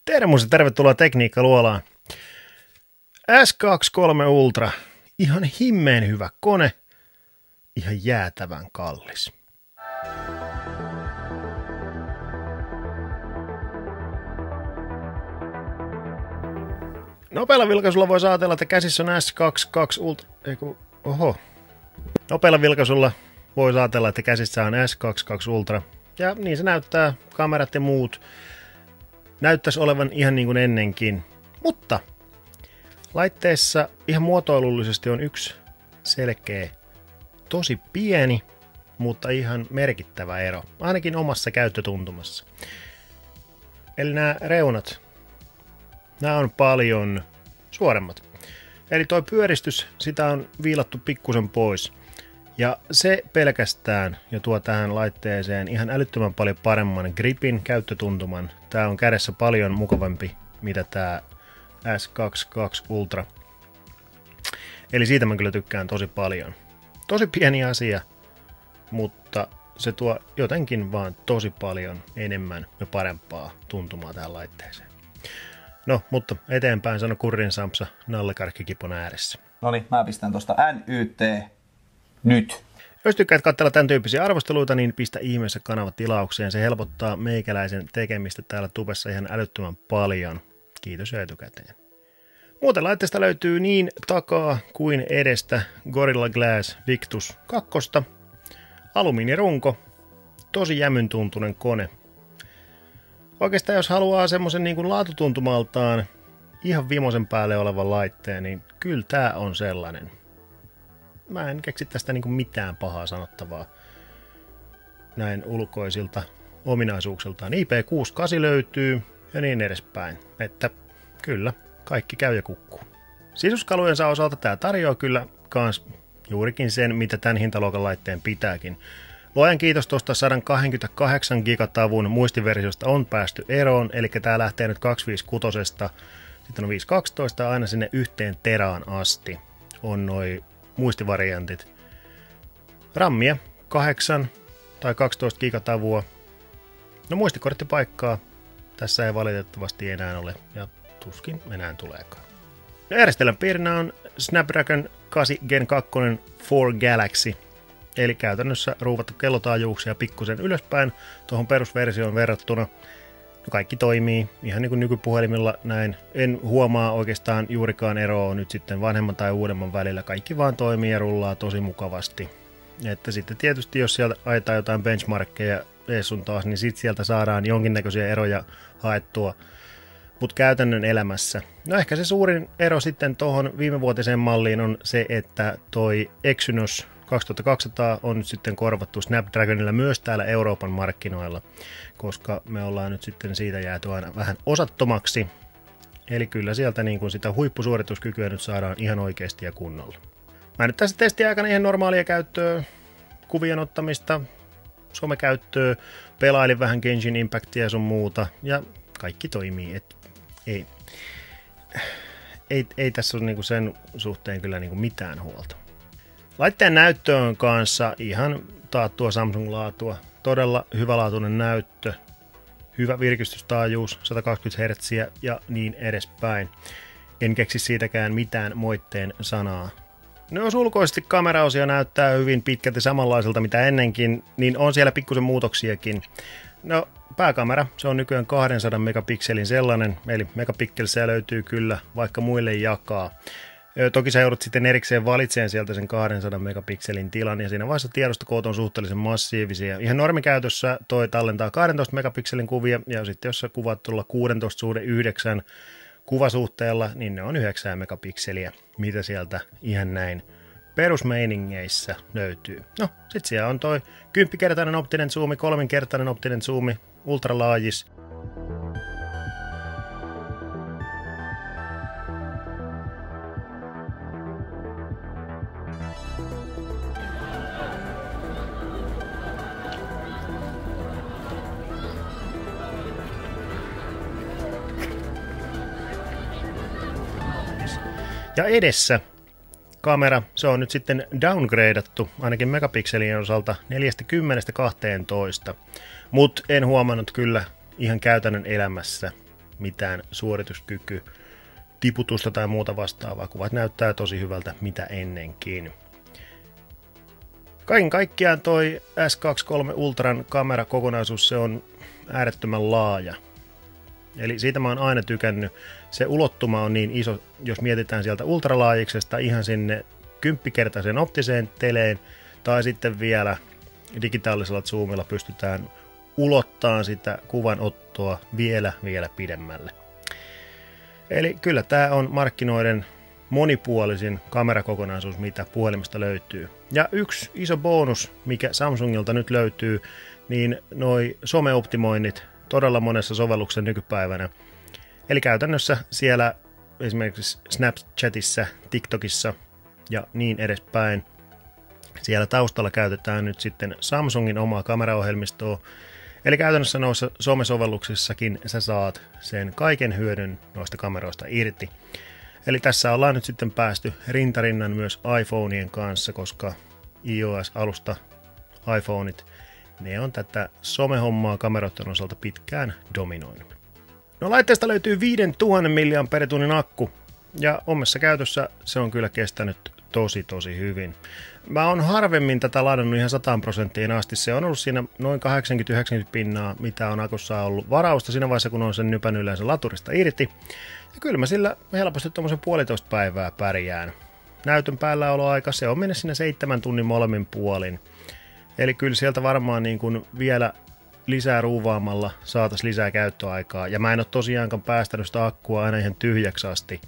Termus ja tervetuloa Tekniikka-luolaan. S23 Ultra, ihan himmeen hyvä kone, ihan jäätävän kallis. Nopealla vilkaisulla voi ajatella, että käsissä on S22 Ultra. Nopealla vilkaisulla voi ajatella, että käsissä on S22 Ultra. Ja niin se näyttää, kamerat ja muut. Näyttäisi olevan ihan niin kuin ennenkin. Mutta laitteessa ihan muotoilullisesti on yksi selkeä, tosi pieni, mutta ihan merkittävä ero. Ainakin omassa käyttötuntumassa. Eli nämä reunat, nämä on paljon suoremmat. Eli tuo pyöristys, sitä on viilattu pikkusen pois. Ja se pelkästään jo tuo tähän laitteeseen ihan älyttömän paljon paremman gripin, käyttötuntuman. Tää on kädessä paljon mukavampi, mitä tää S22 Ultra. Eli siitä mä kyllä tykkään tosi paljon. Tosi pieni asia, mutta se tuo jotenkin vaan tosi paljon enemmän ja parempaa tuntumaa tähän laitteeseen. No, mutta eteenpäin sano Kurrin Sampsa nallekarkkikipon ääressä. Noniin, mä pistän tosta NYT nyt. Jos tykkäät katsella tämän tyyppisiä arvosteluita, niin pistä ihmeessä kanava tilaukseen. Se helpottaa meikäläisen tekemistä täällä tubessa ihan älyttömän paljon. Kiitos jo etukäteen. Muuten laitteesta löytyy niin takaa kuin edestä Gorilla Glass Victus 2. Alumiinirunko. Tosi jämyn tuntunen kone. Oikeastaan jos haluaa semmoisen niin kuin laatutuntumaltaan ihan vimosen päälle olevan laitteen, niin kyllä tää on sellainen. Mä en keksi tästä niin kuin mitään pahaa sanottavaa näin ulkoisilta ominaisuuksiltaan. IP68 löytyy ja niin edespäin. Että kyllä, kaikki käy ja kukkuu. Sisuskalujensa osalta tää tarjoaa kyllä kans juurikin sen, mitä tämän hintaluokan laitteen pitääkin. Luojan kiitos tuosta 128 gigatavun muistiversiosta on päästy eroon, eli tää lähtee nyt 256, sitten on 512 aina sinne 1 teraan asti on noi muistivariantit. Rammia 8 tai 12 gigatavua. No muistikorttipaikkaa tässä ei valitettavasti enää ole ja tuskin enää tuleekaan. No järjestelmäpiirinä on Snapdragon 8 Gen 2 4 Galaxy. Eli käytännössä ruuvattu kellotaajuuksia pikkusen ylöspäin tuohon perusversioon verrattuna. No kaikki toimii ihan niin kuin nykypuhelimilla näin. En huomaa oikeastaan juurikaan eroa nyt sitten vanhemman tai uudemman välillä. Kaikki vaan toimii ja rullaa tosi mukavasti. Että sitten tietysti jos sieltä ajetaan jotain benchmarkkeja ees sun taas, niin sitten sieltä saadaan jonkinnäköisiä eroja haettua. Mutta käytännön elämässä. No ehkä se suurin ero sitten tuohon viimevuotiseen malliin on se, että toi Exynos 2200 on nyt sitten korvattu Snapdragonilla myös täällä Euroopan markkinoilla, koska me ollaan nyt sitten siitä jääty aina vähän osattomaksi. Eli kyllä sieltä niin kuin sitä huippusuorituskykyä nyt saadaan ihan oikeasti ja kunnolla. Mä nyt tässä testiaikana ihan normaalia käyttöä, kuvien ottamista, somekäyttöä, pelailin vähän Genshin Impactia ja sun muuta, ja kaikki toimii. Ei tässä ole niinku sen suhteen kyllä niinku mitään huolta. Laitteen näyttö on kanssa ihan taattua Samsung-laatua. Todella hyvälaatuinen näyttö. Hyvä virkistystaajuus, 120 Hz ja niin edespäin. En keksi siitäkään mitään moitteen sanaa. No jos ulkoisesti kameraosia näyttää hyvin pitkälti samanlaiselta mitä ennenkin, niin on siellä pikkusen muutoksiakin. No pääkamera, se on nykyään 200 megapikselin sellainen, eli megapikselisiä löytyy kyllä vaikka muille jakaa. Toki sä joudut sitten erikseen valitsemaan sieltä sen 200 megapikselin tilan, ja siinä vaiheessa tiedostokoot on suhteellisen massiivisia. Ihan normikäytössä toi tallentaa 12 megapikselin kuvia, ja sitten jos sä kuvat tuolla 16:9 kuvasuhteella, niin ne on 9 megapikseliä, mitä sieltä ihan näin perusmeiningeissä löytyy. No, sit siellä on toi 10-kertainen optinen zoomi, 3-kertainen optinen zoomi, ultralaajis. Ja edessä kamera, se on nyt sitten downgradattu, ainakin megapikselien osalta 40-12, mutta en huomannut kyllä ihan käytännön elämässä mitään suorituskyky tiputusta tai muuta vastaavaa. Kuvat näyttää tosi hyvältä mitä ennenkin. Kaiken kaikkiaan toi S23 Ultran kamerakokonaisuus, se on äärettömän laaja. Eli siitä mä oon aina tykännyt. Se ulottuma on niin iso, jos mietitään sieltä ultralaajiksesta ihan sinne 10-kertaiseen optiseen teleen, tai sitten vielä digitaalisella zoomilla pystytään ulottaa sitä kuvanottoa vielä pidemmälle. Eli kyllä tämä on markkinoiden monipuolisin kamerakokonaisuus, mitä puhelimesta löytyy. Ja yksi iso bonus, mikä Samsungilta nyt löytyy, niin noi someoptimoinnit todella monessa sovelluksessa nykypäivänä. Eli käytännössä siellä esimerkiksi Snapchatissa, TikTokissa ja niin edespäin. Siellä taustalla käytetään nyt sitten Samsungin omaa kameraohjelmistoa. Eli käytännössä noissa somesovelluksissakin sä saat sen kaiken hyödyn noista kameroista irti. Eli tässä ollaan nyt sitten päästy rintarinnan myös iPhoneien kanssa, koska iOS-alusta iPhoneit, ne on tätä somehommaa kameroiden osalta pitkään dominoinut. No laitteesta löytyy 5000 mAh akku, ja omassa käytössä se on kyllä kestänyt tosi hyvin. Mä oon harvemmin tätä ladannut ihan 100% asti. Se on ollut siinä noin 80-90 pinnaa, mitä on akussa ollut varausta siinä vaiheessa, kun on sen nypännyt yleensä laturista irti. Ja kyllä mä sillä helposti tuommoisen 1,5 päivää pärjään. Näytön päälläoloaika, se on mennä siinä 7 tunnin molemmin puolin. Eli kyllä sieltä varmaan niin kuin vielä lisää ruuvaamalla saataisiin lisää käyttöaikaa. Ja mä en ole tosiaankaan päästänyt sitä akkua aina ihan tyhjäksi asti.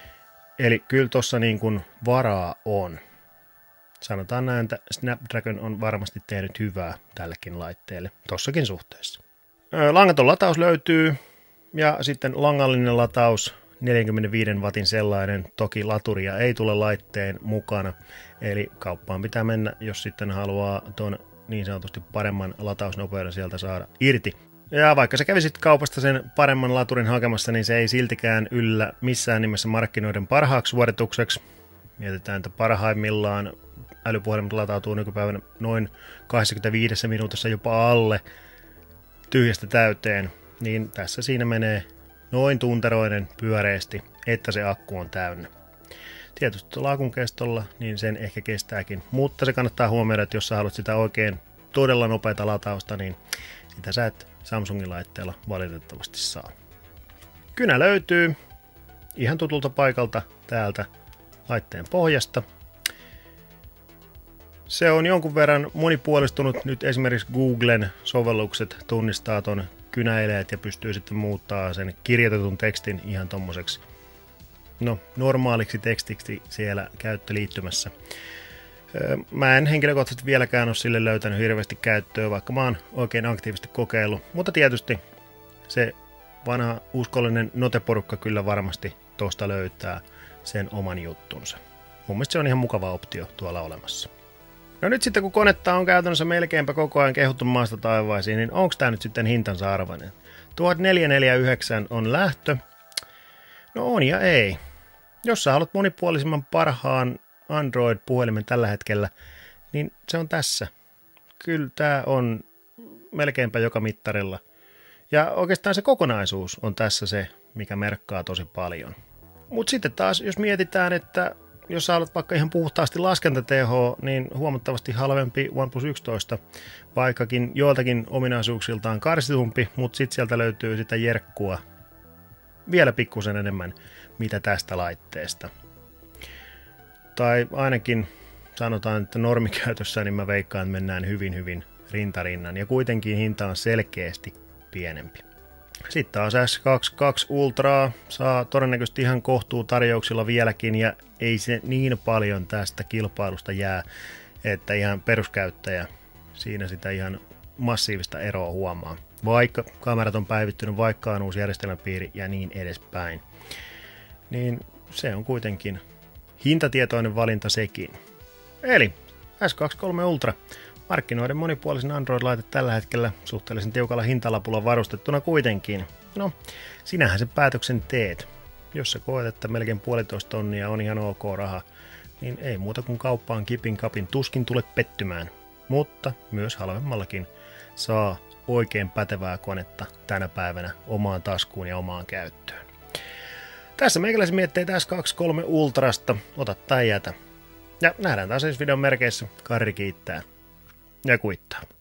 Eli kyllä tossa niin kuin varaa on. Sanotaan näin, että Snapdragon on varmasti tehnyt hyvää tällekin laitteelle tossakin suhteessa. Langaton lataus löytyy ja sitten langallinen lataus 45 watin sellainen. Toki laturia ei tule laitteen mukana, eli kauppaan pitää mennä, jos sitten haluaa tuon niin sanotusti paremman latausnopeuden sieltä saada irti. Ja vaikka sä kävisit kaupasta sen paremman laturin hakemassa, niin se ei siltikään yllä missään nimessä markkinoiden parhaaksi suoritukseksi. Mietitään, että parhaimmillaan älypuhelimet latautuu nykypäivänä noin 25 minuutissa jopa alle tyhjästä täyteen, niin tässä siinä menee noin tunteroinen pyöreästi, että se akku on täynnä. Tietysti tuolla akun kestolla, niin sen ehkä kestääkin, mutta se kannattaa huomioida, että jos sä haluat sitä oikein todella nopeata latausta, niin sitä sä et Samsungin laitteella valitettavasti saa. Kynä löytyy ihan tutulta paikalta täältä laitteen pohjasta. Se on jonkun verran monipuolistunut. Nyt esimerkiksi Googlen sovellukset tunnistaa ton kynäeleet ja pystyy sitten muuttaa sen kirjoitetun tekstin ihan tommoseksi normaaliksi tekstiksi siellä käyttöliittymässä. Mä en henkilökohtaisesti vieläkään ole sille löytänyt hirveästi käyttöä, vaikka mä oon oikein aktiivisesti kokeillut. Mutta tietysti se vanha uskollinen noteporukka kyllä varmasti tosta löytää sen oman juttunsa. Mun mielestä se on ihan mukava optio tuolla olemassa. No nyt sitten kun konetta on käytännössä melkeinpä koko ajan kehuttu maasta taivaisiin, niin onko tää nyt sitten hintansa arvoinen? 1449 on lähtö. No on ja ei. Jos sä haluat monipuolisimman parhaan Android-puhelimen tällä hetkellä, niin se on tässä. Kyllä tää on melkeinpä joka mittarilla. Ja oikeastaan se kokonaisuus on tässä se, mikä merkkaa tosi paljon. Mutta sitten taas, jos mietitään, että jos sä haluat vaikka ihan puhtaasti laskentatehoa, niin huomattavasti halvempi OnePlus 11, vaikkakin joiltakin ominaisuuksiltaan karsitumpi, mutta sitten sieltä löytyy sitä jerkkua vielä pikkusen enemmän, mitä tästä laitteesta. Tai ainakin sanotaan, että normikäytössä, niin mä veikkaan, että mennään hyvin rintarinnan, ja kuitenkin hinta on selkeästi pienempi. Sitten taas S22 Ultraa saa todennäköisesti ihan kohtuutarjouksilla vieläkin, ja ei se niin paljon tästä kilpailusta jää, että ihan peruskäyttäjä siinä sitä ihan massiivista eroa huomaa. Vaikka kamerat on päivittynyt, vaikka on uusi järjestelmäpiiri ja niin edespäin. Niin se on kuitenkin hintatietoinen valinta sekin. Eli S23 Ultra. Markkinoiden monipuolisen Android-laite tällä hetkellä suhteellisen tiukalla hintalapulla varustettuna kuitenkin. No, sinähän sen päätöksen teet. Jos sä koet, että melkein 1,5 tonnia on ihan ok raha, niin ei muuta kuin kauppaan kipin kapin tuskin tule pettymään. Mutta myös halvemmallakin saa oikein pätevää konetta tänä päivänä omaan taskuun ja omaan käyttöön. Tässä meikäläisen mietteitä S23 Ultrasta. Ota tai jätä. Ja nähdään taas videon merkeissä. Karri kiittää ja kuittaa.